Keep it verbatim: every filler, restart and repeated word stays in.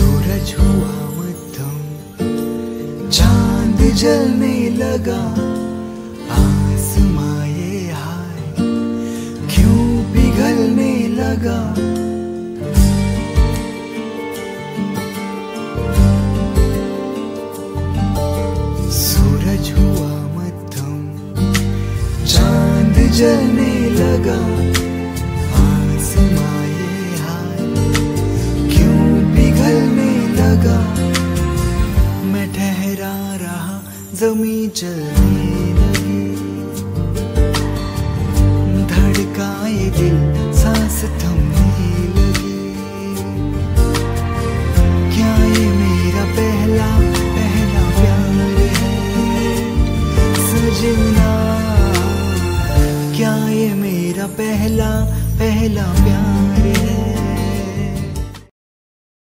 सूरज हुआ मध्यम, चांद जलने लगा, आसमां ये हाय क्यों पिघलने लगा। सूरज हुआ मध्यम, चांद जलने लगा, आसमां ये हाय क्यों पिघलने लगा। मैं ठहरा रहा, ज़मीं चलने लगी, धड़का ये दिल, सांस थम